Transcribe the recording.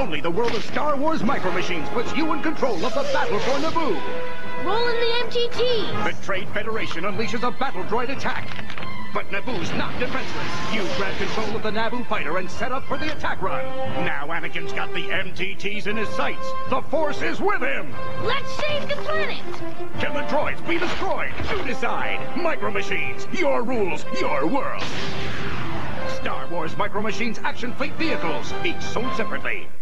Only the world of Star Wars Micro Machines puts you in control of the battle for Naboo. Roll in the MTTs. The Trade Federation unleashes a battle droid attack. But Naboo's not defenseless. You grab control of the Naboo fighter and set up for the attack run. Now Anakin's got the MTTs in his sights. The Force is with him. Let's save the planet. Can the droids be destroyed? You decide. Micro Machines, your rules, your world. Star Wars Micro Machines action fleet vehicles, each sold separately.